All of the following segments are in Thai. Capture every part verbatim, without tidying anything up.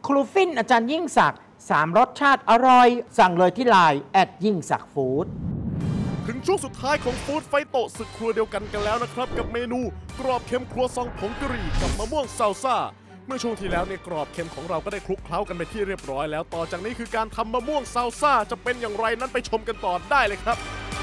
ครูฟินอาจารย์ยิ่งศักดิ์สามรสชาติอร่อยสั่งเลยที่ไลน์แอดยิ่งศักดิ์ฟู้ดถึงช่วงสุดท้ายของฟู้ดไฟโตะศึกครัวเดียวกันกันแล้วนะครับกับเมนูกรอบเค็มครัวซองผงกะหรี่กับมะม่วงซาลซ่าเมื่อช่วงที่แล้วเนี่ยกรอบเค็มของเราก็ได้คลุกเคล้ากันไปที่เรียบร้อยแล้วต่อจากนี้คือการทำมะม่วงซาลซ่าจะเป็นอย่างไรนั้นไปชมกันต่อได้เลยครับ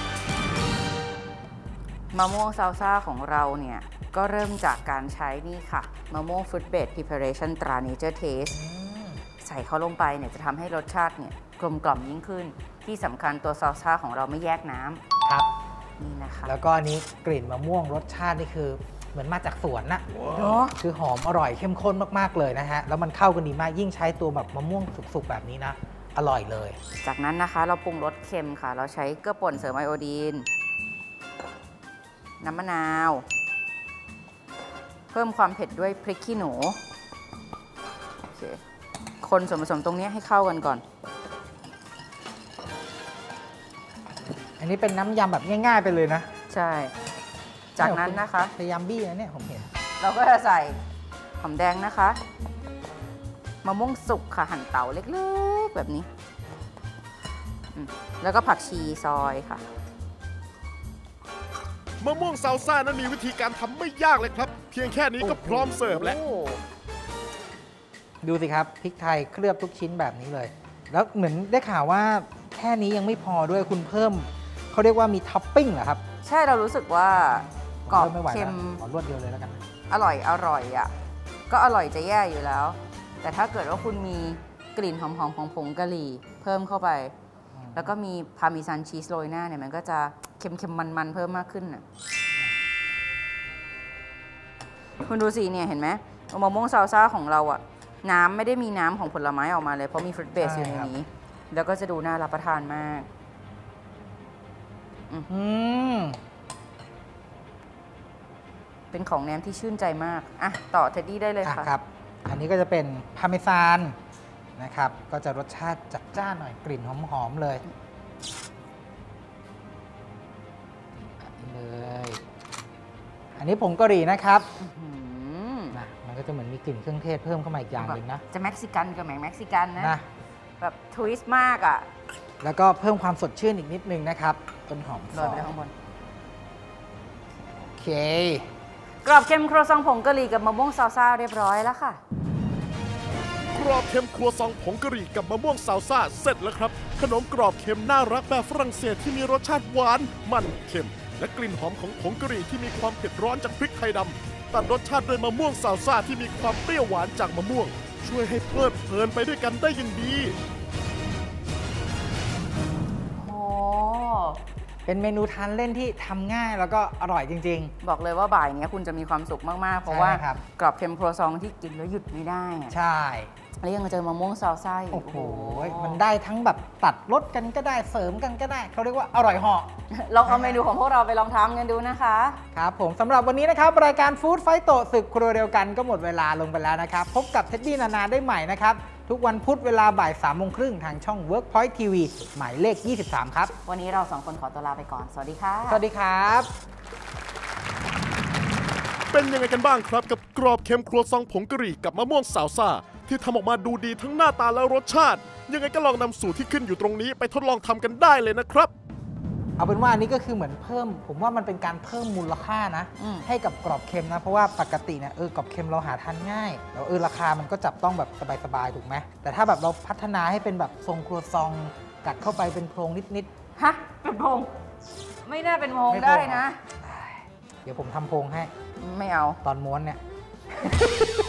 มะม่วงซาลซ่าของเราเนี่ยก็เริ่มจากการใช้นี่ค่ะมะม่วงฟรุตเบสพรีเพาเรชั่นตรา Nature Taste ใส่เขาลงไปเนี่ยจะทำให้รสชาติเนี่ยกลมกล่อมยิ่งขึ้นที่สำคัญตัวซาลซ่าของเราไม่แยกน้ำครับนี่นะคะแล้วก็อันนี้กลิ่นมะม่วงรสชาตินี่คือเหมือนมาจากสวนนะเนาะคือหอมอร่อยเข้มข้นมากๆเลยนะฮะแล้วมันเข้ากันดีมากยิ่งใช้ตัวแบบมะม่วงสุกๆแบบนี้นะอร่อยเลยจากนั้นนะคะเราปรุงรสเค็มค่ะเราใช้เกลือป่นเสริมไอโอดีนน้ำมะนาวเพิ่มความเผ็ดด้วยพริกขี้หนูโอเคคนส่วนผสมตรงนี้ให้เข้ากันก่อนอันนี้เป็นน้ำยำแบบง่ายๆไปเลยนะใช่จากนั้นนะคะพยายามบี้นะเนี่ยผมเห็นเราก็จะใส่หอมแดงนะคะมะม่วงสุกค่ะหั่นเต๋าเล็กๆแบบนี้แล้วก็ผักชีซอยค่ะมะม่วงซาลซ่านั้นมีวิธีการทำไม่ยากเลยครับเพียงแค่นี้ก็พร้อมเสิร์ฟแล้วดูสิครับพริกไทยเคลือบทุกชิ้นแบบนี้เลยแล้วเหมือนได้ข่าวว่าแค่นี้ยังไม่พอด้วยคุณเพิ่มเขาเรียกว่ามีท็อปปิ้งเหรอครับใช่เรารู้สึกว่ากรอบเค็มขอรวดเดียวเลยแล้วกันอร่อยอร่อยอ่ะก็อร่อยจะแย่อยู่แล้วแต่ถ้าเกิดว่าคุณมีกลิ่นหอมๆของผงกะหรี่เพิ่มเข้าไปแล้วก็มีพาร์เมซานชีสโรยหน้าเนี่ยมันก็จะเค็มๆมันๆเพิ่มมากขึ้นน่ะคุณดูสิเนี่ยเห็นไหมมะม่วงซาลซ่าของเราอ่ะน้ำไม่ได้มีน้ำของผลไม้ออกมาเลยเพราะมีฟรุตเบสอยู่ในนี้แล้วก็จะดูน่ารับประทานมากอืมเป็นของแนมที่ชื่นใจมากอ่ะต่อเท็ดดี้ได้เลยค่ะครับอันนี้ก็จะเป็นพาร์เมซานนะครับก็จะรสชาติจัดจ้านหน่อยกลิ่นหอมๆเลยเลยอันนี้ผงกะหรี่นะครับนะมันก็จะเหมือนมีกลิ่นเครื่องเทศเพิ่มเข้ามาอีกอย่างหนึ่งนะจะเม็กซิกันกับแหมงเม็กซิกันนะแบบทวิสต์มากอ่ะแล้วก็เพิ่มความสดชื่นอีกนิดนึงนะครับต้นหอมโรยไปข้างบนโอเคกรอบเค็มครัวซองผงกะหรี่กับมะม่วงซาลซ่าเรียบร้อยแล้วค่ะกรอบเค็มครัวซองผงกะหรี่กับมะม่วงซาลซ่าเสร็จแล้วครับขนมกรอบเค็มน่ารักแบบฝรั่งเศสที่มีรสชาติหวานมันเค็มและกลิ่นหอมของผงกะหรี่ที่มีความเผ็ดร้อนจากพริกไทยดำตัดรสชาติด้วยมะม่วงซาลซ่าที่มีความเปรี้ยวหวานจากมะม่วงช่วยให้เพลิดเพลินไปด้วยกันได้อย่างดีโอ้เป็นเมนูทานเล่นที่ทำง่ายแล้วก็อร่อยจริงๆบอกเลยว่าบ่ายนี้คุณจะมีความสุขมากๆเพราะว่ากรอบเค็มครัวซองที่กินแล้วหยุดไม่ได้ใช่แล้วยังเจอมะม่วงซาลซ่าโอ้โหมันได้ทั้งแบบตัดรสกันก็ได้เสริมกันก็ได้เขาเรียกว่าอร่อยเหาะลองเอาเมนูของพวกเราไปลองทำกันดูนะคะครับผมสำหรับวันนี้นะครับรายการฟู้ดไฟโตะศึกครัวเดียวกันก็หมดเวลาลงไปแล้วนะครับพบกับเท็ดดี้นานาได้ใหม่นะครับทุกวันพุธเวลาบ่ายสามโมงครึ่งทางช่อง Workpoint ที วี หมายเลขยี่สิบสามครับวันนี้เราสองคนขอตัวลาไปก่อนสวัสดีค่ะสวัสดีครับเป็นยังไงกันบ้างครับกับกรอบเค็มครัวซองผงกะหรี่กับมะม่วงซาลซ่าที่ทำออกมาดูดีทั้งหน้าตาและรสชาติยังไงก็ลองนำสูตรที่ขึ้นอยู่ตรงนี้ไปทดลองทำกันได้เลยนะครับเอาเป็นว่าอันนี้ก็คือเหมือนเพิ่มผมว่ามันเป็นการเพิ่มมูลค่านะให้กับกรอบเค็มนะเพราะว่าปกติเนี่ยเออกรอบเค็มเราหาทานง่ายแล้วเออราคามันก็จับต้องแบบสบายๆถูกไหมแต่ถ้าแบบเราพัฒนาให้เป็นแบบทรงครัวซองกัดเข้าไปเป็นโพรงนิดๆฮะเป็นโพรงไม่น่าเป็นโพรงได้นะเดี๋ยวผมทำโพรงให้ไม่เอาตอนม้วนเนี่ย